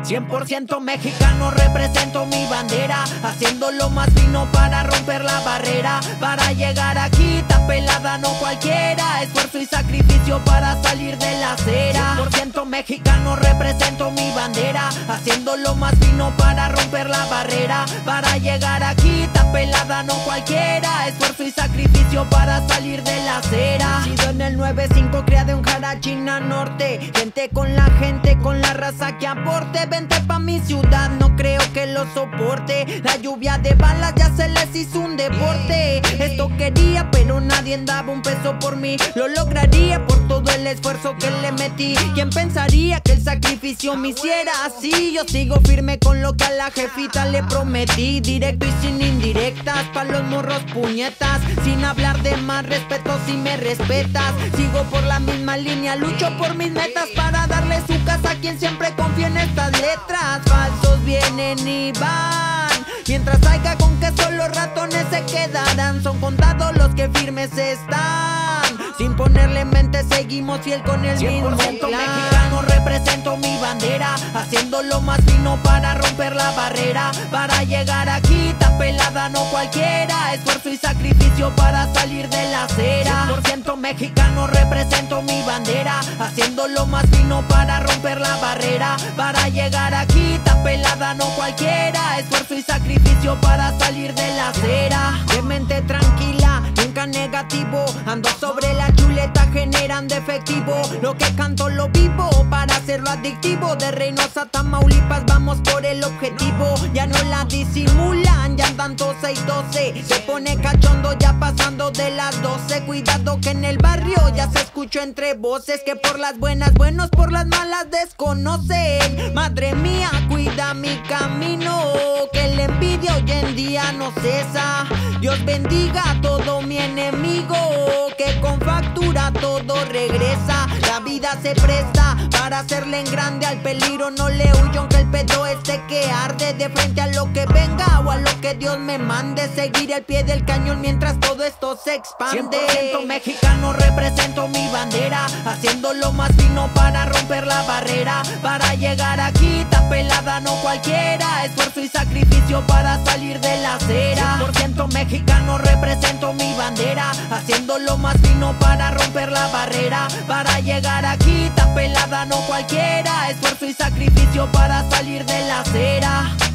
100% mexicano, represento mi bandera, haciendo lo más fino para romper la barrera. Para llegar aquí, esta pelada no cualquiera, esfuerzo y sacrificio para salir de la acera. 100% mexicano, represento mi bandera, haciendo lo más fino para romper la barrera. Para llegar aquí, esta pelada no cualquiera, esfuerzo y sacrificio para salir de la acera. Nacido en el 95, criado en Jarachina Norte, gente con la raza que aporte. Vente pa' mi ciudad, no creo que lo soporte. La lluvia de balas ya se les hizo un deporte. Esto quería, pero nadie daba un peso por mí. Lo lograría por todo el esfuerzo que le metí. ¿Quién pensaría que el sacrificio me hiciera así? Yo sigo firme con lo que a la jefita le prometí, directo y sin indirectas, pa' los morros puñetas, sin hablar de más respeto si me respetas. Sigo por la misma línea, lucho por mis metas para darle su casa a quien siempre confía en estas letras. Falsos vienen y van, mientras haya con que solo ratones se quedarán. Son contados los que firmes están, sin ponerle mente seguimos fiel con el mismo plan. Mexicano, represento mi bandera, haciendo lo más fino para romper la barrera. Para llegar aquí, esta pelada no cualquiera, esfuerzo y sacrificio para salir de la acera. 100% mexicano, represento mi bandera, haciendo lo más fino para romper la barrera. Para llegar aquí, esta pelada no cualquiera, esfuerzo y sacrificio para salir de la acera. De mente tranquila, nunca negativo, ando sobre la chuleta, generando efectivo. Lo que canto lo vivo para hacerlo adictivo. De Reynosa a Tamaulipas vamos por el objetivo. Ya no la disimulan, ya andan 12 y 12. Se pone cachondo ya pasando de las 12. Cuidado que en el barrio ya se escuchó entre voces que por las buenas buenos, por las malas desconocen. Madre mía, cuida mi camino, que la envidia hoy en día no cesa. Dios bendiga a todo mi enemigo, que con factura todo regresa. La vida se presta para hacerle en grande, al peligro no le huyo aunque el pedo esté que arde. De frente a lo que venga o a lo que Dios me mande, seguir al pie del cañón mientras todo esto se expande. 100% mexicano, represento mi bandera, haciendo lo más fino para romper la barrera. Para llegar aquí, esta pelada no cualquiera, esfuerzo y sacrificio para salir de la acera. 100% mexicano, represento mi bandera, haciendo lo más fino para romper la barrera. Para llegar aquí, esta pelada no cualquiera, esfuerzo y sacrificio para salir de la acera.